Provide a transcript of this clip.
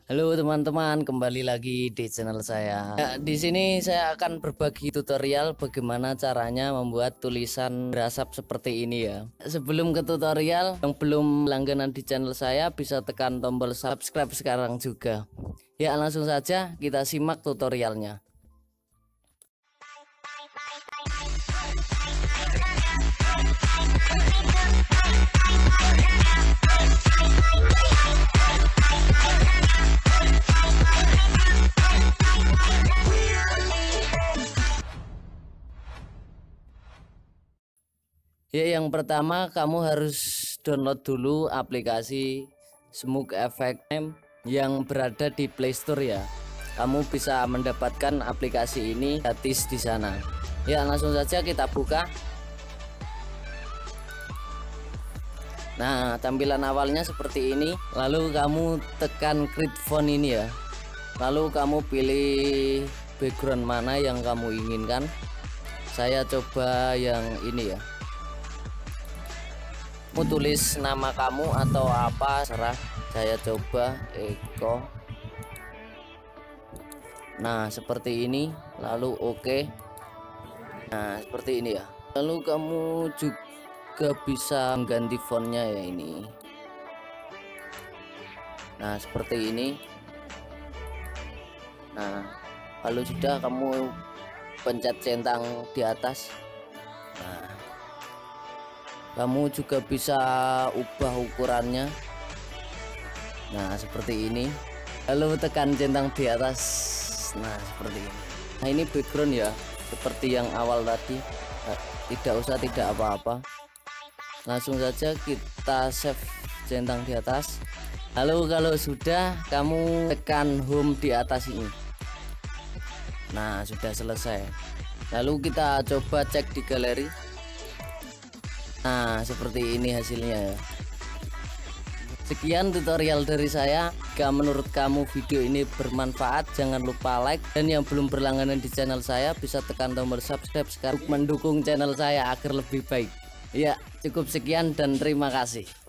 Halo teman-teman, kembali lagi di channel saya. Di sini saya akan berbagi tutorial bagaimana caranya membuat tulisan berasap seperti ini ya. Sebelum ke tutorial, yang belum langganan di channel saya bisa tekan tombol subscribe sekarang juga. Ya, langsung saja kita simak tutorialnya. Ya, yang pertama kamu harus download dulu aplikasi Smoke Effect yang berada di Play Store ya. Kamu bisa mendapatkan aplikasi ini gratis di sana. Ya, langsung saja kita buka. Nah, tampilan awalnya seperti ini. Lalu kamu tekan create font ini ya. Lalu kamu pilih background mana yang kamu inginkan. Saya coba yang ini ya. Mau tulis nama kamu atau apa serah, saya coba Eko. Nah, seperti ini. Lalu oke. Nah, seperti ini ya. Lalu kamu juga bisa mengganti fontnya ya ini. Nah, seperti ini. Nah, kalau sudah kamu pencet centang di atas. Nah, kamu juga bisa ubah ukurannya. Nah, seperti ini. Lalu tekan centang di atas. Nah, seperti ini. Nah, ini background ya, seperti yang awal tadi. Tidak usah tidak apa-apa. Langsung saja kita save centang di atas. Lalu kalau sudah, kamu tekan home di atas ini. Nah, sudah selesai. Lalu kita coba cek di galeri. Nah, seperti ini hasilnya ya. Sekian tutorial dari saya. Jika menurut kamu video ini bermanfaat, jangan lupa like. Dan yang belum berlangganan di channel saya bisa tekan tombol subscribe sekarang untuk mendukung channel saya agar lebih baik. Ya, cukup sekian dan terima kasih.